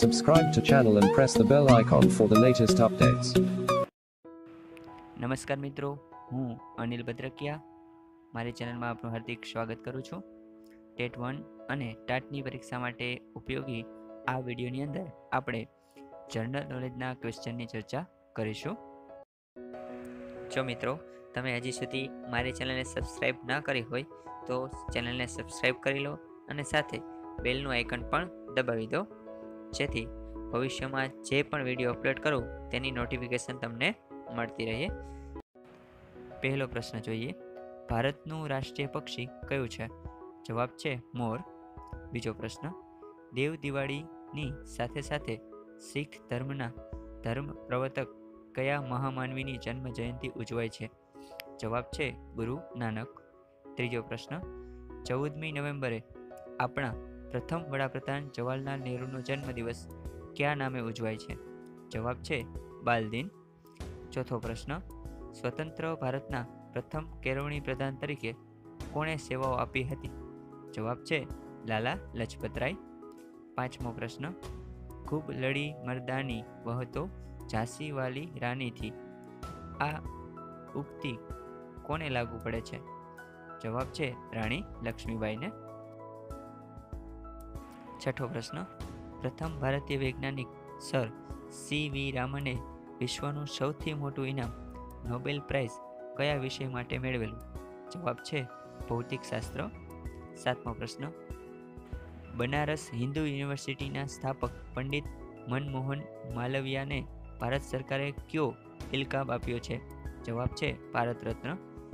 Subscribe to channel and press the bell icon for the latest updates. નમસ્કાર મિત્રો, હું અનિલ ભદ્રકિયા મારી ચેનલમાં આપનું હાર્દિક સ્વાગત કરું છું. ટેટ 1 અને ટાટની પરીક્ષા માટે ઉપયોગી આ વિડીયોની અંદર આપણે જનરલ નોલેજના ક્વેશ્ચનની ચર્ચા કરીશું. જો મિત્રો તમે હજી સુધી મારી ચેનલને સબસ્ક્રાઈબ ના કરી હોય તો ચેનલને સબસ્ક્રાઈબ કરી લો અને સાથે બેલનું આઇકન પણ દબાવી દો, જેથી ભવિષ્યમાં જે પણ વિડીયો અપલોડ કરું તેની નોટિફિકેશન તમને મળતી રહે. પહેલો પ્રશ્ન જોઈએ. ભારતનું રાષ્ટ્રીય પક્ષી કયું છે? જવાબ છે મોર. બીજો પ્રશ્ન. દેવ દિવાળીની સાથે સાથે શીખ ધર્મના ધર્મ પ્રવર્તક કયા મહામાનવીની જન્મ જયંતિ ઉજવાય છે? જવાબ છે ગુરુ નાનક. ત્રીજો પ્રશ્ન. 14મી નવેમ્બરે આપણા પ્રથમ વડાપ્રધાન જવાહરલાલ નહેરુનો જન્મદિવસ કયા નામે ઉજવાય છે? જવાબ છે બાલ દિન. ચોથો પ્રશ્ન. સ્વતંત્ર ભારતના પ્રથમ કેળવણી પ્રધાન તરીકે કોણે સેવાઓ આપી હતી? જવાબ છે લાલા લજપતરાય. પાંચમો પ્રશ્ન. ખૂબ લડી મર્દાની વહતો ઝાંસી વાલી રાનીથી આ ઉક્તિ કોને લાગુ પડે છે? જવાબ છે રાણી લક્ષ્મીબાઈને. છઠ્ઠો પ્રશ્ન. પ્રથમ ભારતીય વૈજ્ઞાનિક સર સી.વી. રામને વિશ્વનું સૌથી મોટું ઇનામ નોબેલ પ્રાઇઝ કયા વિષય માટે મેળવેલું? જવાબ છે ભૌતિકશાસ્ત્ર. સાતમો પ્રશ્ન. બનારસ હિન્દુ યુનિવર્સિટીના સ્થાપક પંડિત મનમોહન માલવિયાને ભારત સરકારે કયો ઇલકાબ આપ્યો છે? જવાબ છે ભારત રત્ન.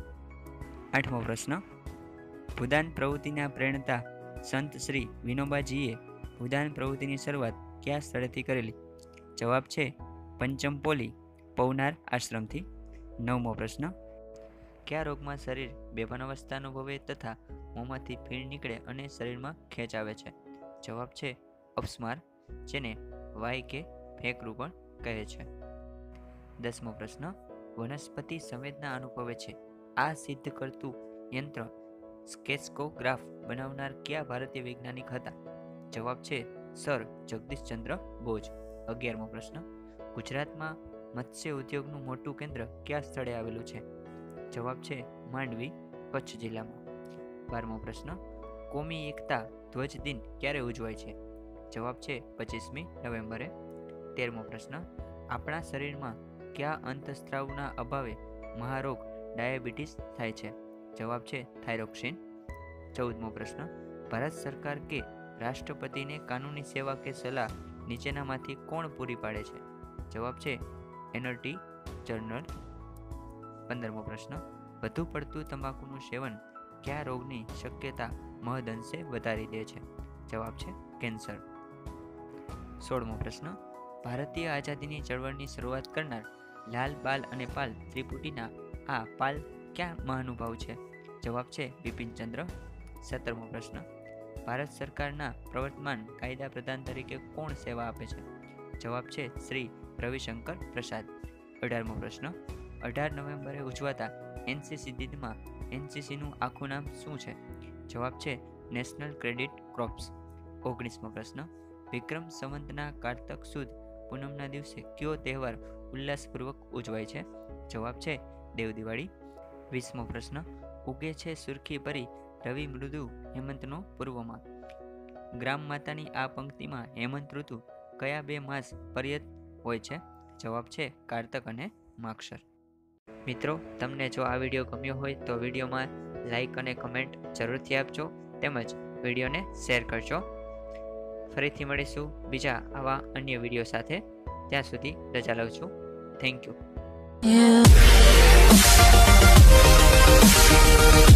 આઠમો પ્રશ્ન. ભૂદાન પ્રવૃત્તિના પ્રેરણતા સંત શ્રી વિનોબાજીએ ભૂદાન પ્રવૃત્તિની શરૂઆત કયા સ્થળેથી કરેલી? જવાબ છે પંચમપોલી પૌનાર આશ્રમથી. નવમો પ્રશ્ન. કયા રોગમાં શરીર બેભાન અવસ્થા અનુભવે તથા મોંમાંથી ફીણ નીકળે અને શરીરમાં ખેંચ આવે છે? જવાબ છે અપસ્માર, જેને વાય કે ફેંકરું પણ કહે છે. 10મો પ્રશ્ન. વનસ્પતિ સંવેદના અનુભવે છે આ સિદ્ધ કરતું યંત્ર સ્કેચકોગ્રાફ બનાવનાર કયા ભારતીય વૈજ્ઞાનિક હતા? જવાબ છે સર જગદીશચંદ્ર બોઝ. 11મો પ્રશ્ન. ગુજરાતમાં મત્સ્ય ઉદ્યોગનું મોટું કેન્દ્ર કયા સ્થળે આવેલું છે? જવાબ છે માંડવી, કચ્છ જિલ્લામાં. 12મો પ્રશ્ન. કોમી એકતા ધ્વજ દિન ક્યારે ઉજવાય છે? જવાબ છે 25મી નવેમ્બરે. 13મો પ્રશ્ન. આપણા શરીરમાં કયા અંતઃસ્ત્રાવના અભાવે મહારોગ ડાયાબિટીસ થાય છે? જવાબ છે થાઇરોક્સિન. 14મો પ્રશ્ન. ભારત સરકાર કે રાષ્ટ્રપતિને કાનૂની સેવા કે સલાહ નીચેનામાંથી કોણ પૂરી પાડે છે? જવાબ છે એટર્ની જનરલ. 15મો પ્રશ્ન. વધુ પડતું તંબાકુનું સેવન કયા રોગની શક્યતા મહદઅંશે વધારી દે છે? જવાબ છે કેન્સર. 16મો પ્રશ્ન. ભારતીય આઝાદીની ચળવળની શરૂઆત કરનાર લાલ બાલ અને પાલ ત્રિપુટીના આ પાલ ક્યાં મહાનુભાવ છે? જવાબ છે બિપિનચંદ્ર. 17મો પ્રશ્ન. ભારત સરકારના પ્રવર્તમાન કાયદા પ્રધાન તરીકે કોણ સેવા આપે છે? જવાબ છે શ્રી રવિશંકર પ્રસાદ. 18મો પ્રશ્ન. 18 નવેમ્બરે ઉજવાતા એનસીસી દિનમાં એનસીસીનું આખું નામ શું છે? જવાબ છે નેશનલ ક્રેડિટ ક્રોપ્સ. 19મો પ્રશ્ન. વિક્રમ સંવતના કારતક સુદ પૂનમના દિવસે કયો તહેવાર ઉલ્લાસપૂર્વક ઉજવાય છે? જવાબ છે દેવ દિવાળી. 20મો પ્રશ્ન. ઉગે છે સુરખી ભરી રવિ મૃદુ હેમંતનો પૂર્વમાં ગ્રામ માતાની આ પંક્તિમાં હેમંત ઋતુ કયા બે માસ પર્યત હોય છે? જવાબ છે કારતક અને માગશર. મિત્રો, તમને જો આ વિડીયો ગમ્યો હોય તો વિડીયોમાં લાઈક અને કમેન્ટ જરૂરથી આપજો, તેમજ વિડીયોને શેર કરજો. ફરીથી મળીશું બીજા આવા અન્ય વિડીયો સાથે. ત્યાં સુધી રજા લઉં છું. Thank you.